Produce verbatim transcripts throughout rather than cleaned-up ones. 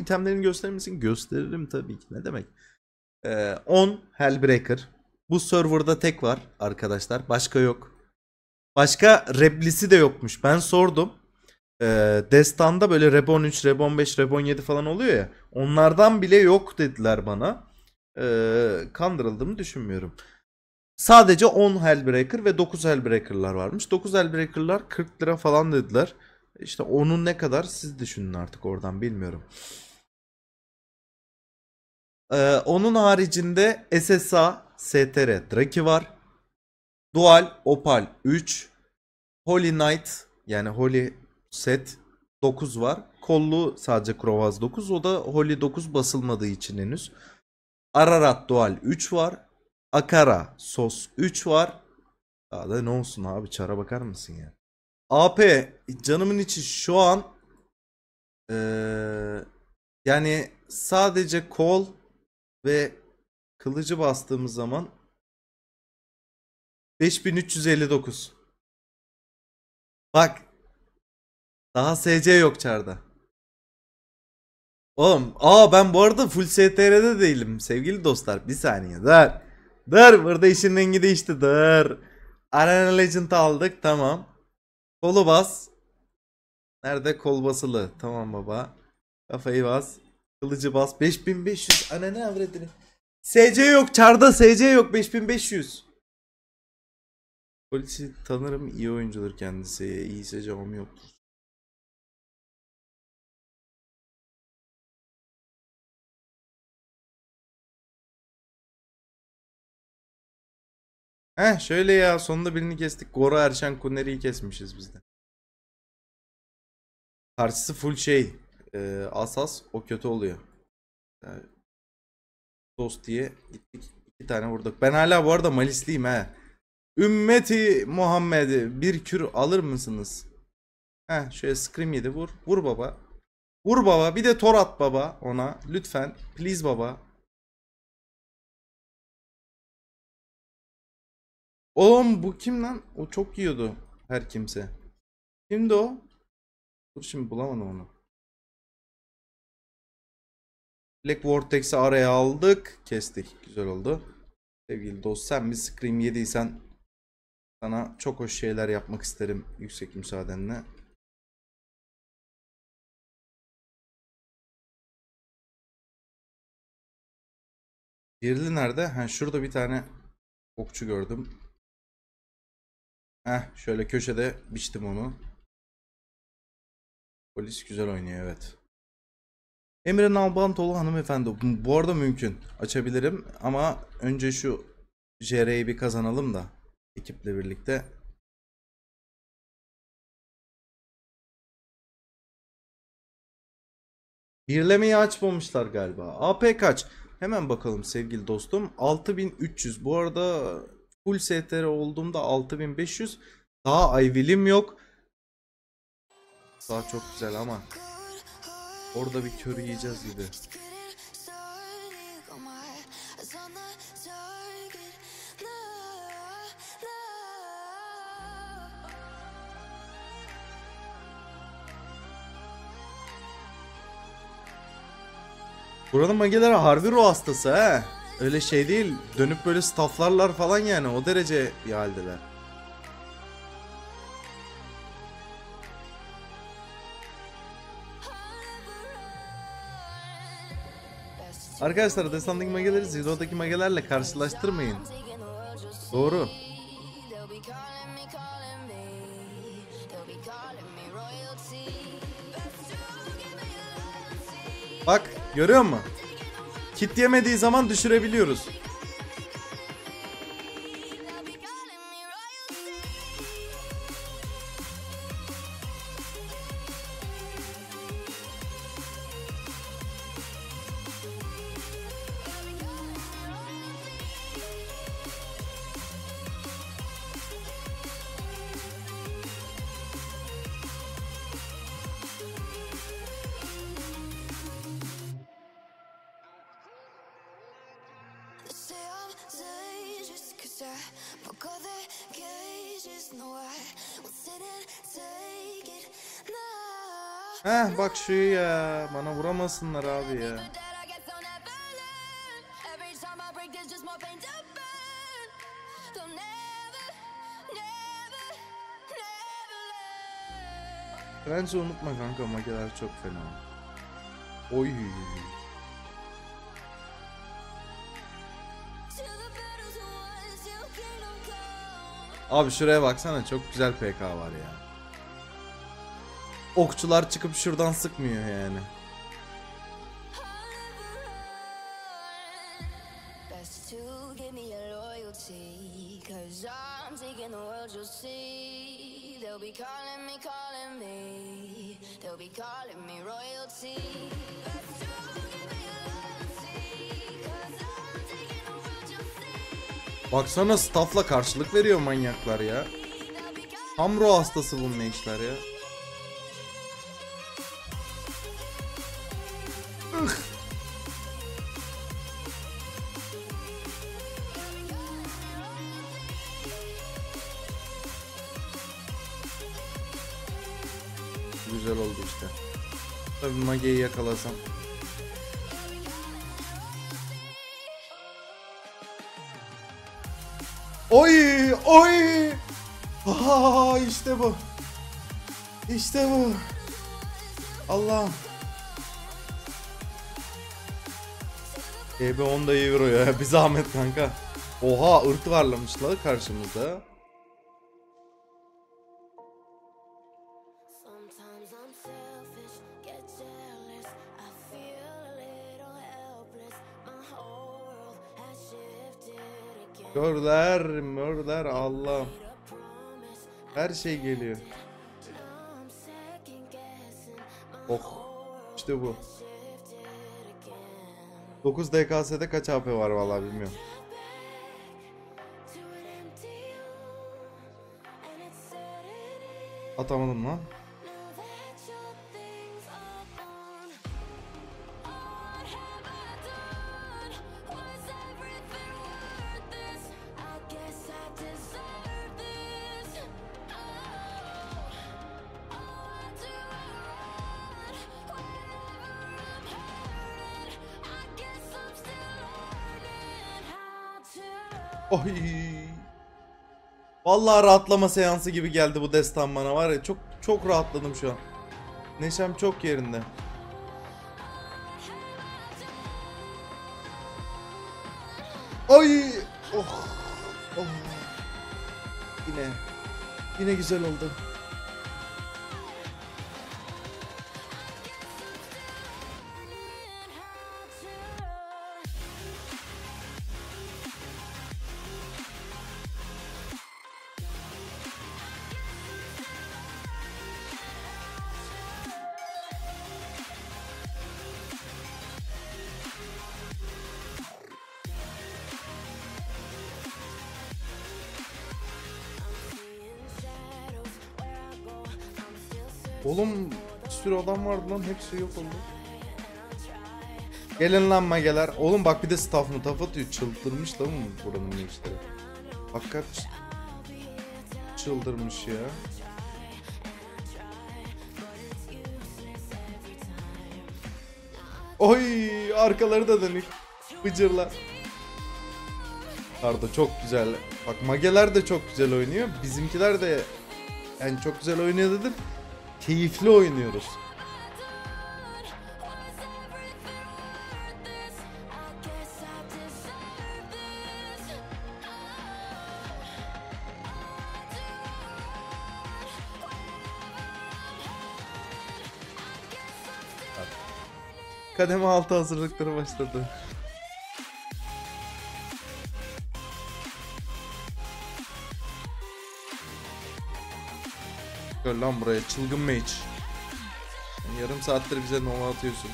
itemlerini gösterir misin? Gösteririm tabii ki. Ne demek? Ee, on Hellbreaker. Bu serverda tek var arkadaşlar. Başka yok. Başka replisi de yokmuş. Ben sordum. Ee, Destan'da böyle Reb on üç, Reb on beş, Reb on yedi falan oluyor ya. Onlardan bile yok dediler bana. Ee, kandırıldığımı düşünmüyorum. Sadece on Hellbreaker ve dokuz Hellbreaker'lar varmış. dokuz Hellbreaker'lar kırk lira falan dediler. İşte onun ne kadar siz düşünün artık oradan, bilmiyorum. Ee, onun haricinde S S A, S T R, Draki var. Dual, Opal üç. Holy Knight yani Holy set dokuz var. Kollu sadece Krovaz dokuz. O da Holy dokuz basılmadığı için henüz. Ararat Dual üç var. Akara Sos üç var. Daha da ne olsun abi, çara bakar mısın ya? A P canımın içi şu an ee, yani sadece kol ve kılıcı bastığımız zaman beş bin üç yüz elli dokuz. Bak, daha S C yok çarda. Oğlum, aa ben bu arada full S T R'de değilim sevgili dostlar. Bir saniye dur. Dur, burada işin rengi değişti, dur. Arena Legend aldık, tamam. Kolu bas. Nerede? Kol basılı. Tamam baba. Kafayı bas. Kılıcı bas. beş bin beş yüz. Ananı avradını. S C yok çarda, S C yok, beş bin beş yüz. Polisi tanırım, iyi oyuncudur kendisi. İyiyse cevabım yoktur. Heh şöyle ya, sonunda birini kestik. Gora Erşen Kuneri'yi kesmişiz biz de. Karşısı full şey. E, Asas, o kötü oluyor. Yani, dost diye gittik. İki tane vurduk. Ben hala bu arada malisliyim he. Ümmeti Muhammed bir kür alır mısınız? Heh şöyle scream yedi, vur. Vur baba. Vur baba. Bir de tor at baba ona. Lütfen. Please baba. Oğlum bu kim lan? O çok yiyordu her kimse. Kimdi o? Dur şimdi bulamadım onu. Black Vortex'i araya aldık. Kestik. Güzel oldu. Sevgili dost, sen bir scream yediysen sana çok hoş şeyler yapmak isterim yüksek müsaadenle. Diğeri nerede? Ha şurada bir tane okçu gördüm. Heh şöyle köşede biçtim onu. Polis güzel oynuyor, evet. Emre Nalbantoğlu hanımefendi. Bu arada mümkün. Açabilirim ama önce şu J R'yi bir kazanalım da ekiple birlikte. Birlemeyi açmamışlar galiba. A P kaç? Hemen bakalım sevgili dostum. altı bin üç yüz. Bu arada full S T R olduğumda altı bin beş yüz. Daha Ivy'lim yok. Daha çok güzel ama orada bir kör yiyeceğiz gibi. Buranın mageleri harbi ruh hastası he. Öyle şey değil. Dönüp böyle stafflarlar falan yani. O derece bir haldeler. Arkadaşlar Destan'daki mageleri Zero'daki magelerle karşılaştırmayın. Doğru. Bak görüyor musun? Kit yemediği zaman düşürebiliyoruz. Heh bak şu ya. Bana vuramasınlar abi ya. Bence unutma kanka, mageler çok fena. Oy. Abi şuraya baksana, çok güzel P K var ya. Okçular çıkıp şuradan sıkmıyor yani. Baksana staff'la karşılık veriyor manyaklar ya. Tam ruh hastası bu mage'ler ya. Ih. Güzel oldu işte. Tabii Mage'yi yakalasam. Oy oy. Aa, işte bu. İşte bu. Allah'ım. E B on da iyi vuruyor ya. Bir zahmet kanka. Oha, ırk varlamışlar karşımızda. Körler, mörler, Allah. Her şey geliyor. Oh. İşte bu. dokuz D K S'de kaç A P var vallahi bilmiyorum. Atamadım lan. Oy. Vallahi rahatlama seansı gibi geldi bu destan bana, var ya, çok çok rahatladım şu an. Neşem çok yerinde. Ay. Oh. Oh. Yine. Yine güzel oldu. Oğlum bir sürü adam vardı lan, hepsi yok oldu. Gelin lan mageler. Oğlum bak, bir de staff mı taf atıyor, çıldırmış lan mı buranın gençleri. Hakikat çıldırmış ya. Oy, arkaları da dönük. Bıcırlar. Arda çok güzel. Bak mageler de çok güzel oynuyor. Bizimkiler de yani çok güzel oynuyor dedim. Keyifli oynuyoruz. Kademe altı hazırlıkları başladı. Gel lan buraya çılgın mage. Yani yarım saattir bize nova atıyorsun.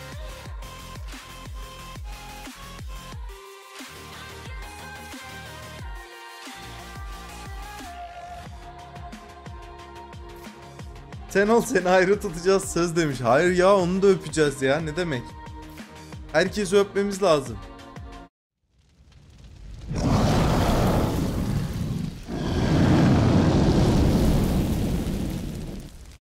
Sen ol, seni ayrı tutacağız söz demiş. Hayır ya, onu da öpeceğiz ya, ne demek. Herkesi öpmemiz lazım.